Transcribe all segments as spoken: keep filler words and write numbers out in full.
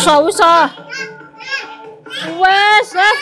usah usah. Wes, eh.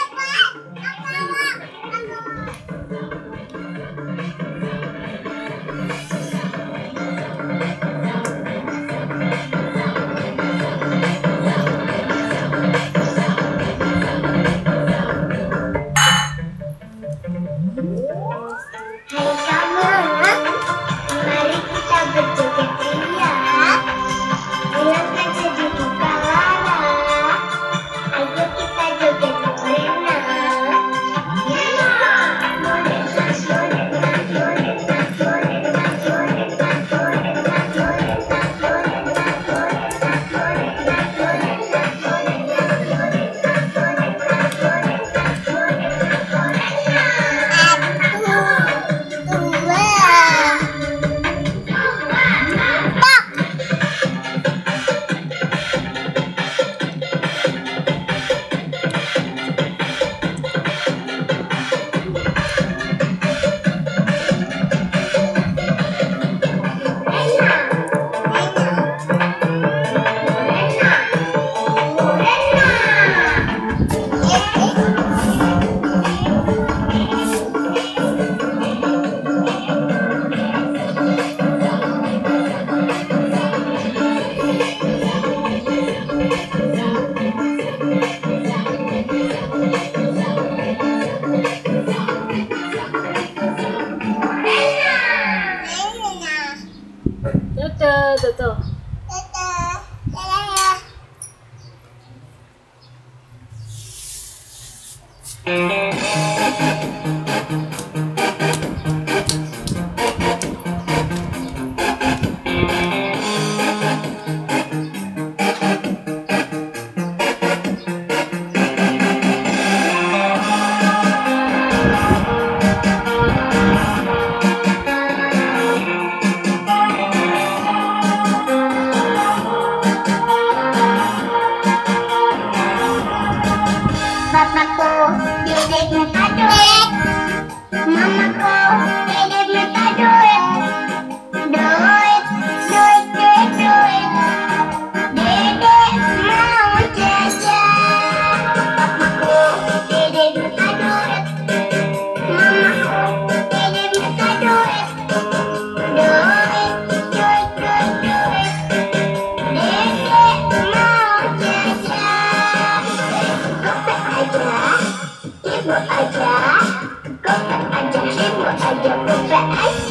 Tuh, tuh, tuh. Bapakku dedek minta duit, mamaku dedek minta duit, duit, duit, duit, duit, dedek mau jajan. Bapakku dedek minta duit, mamaku dedek minta duit, duit, duit, duit, duit, dedek mau jajan. Ibu aja, gope aja, ibu aja, gope aja.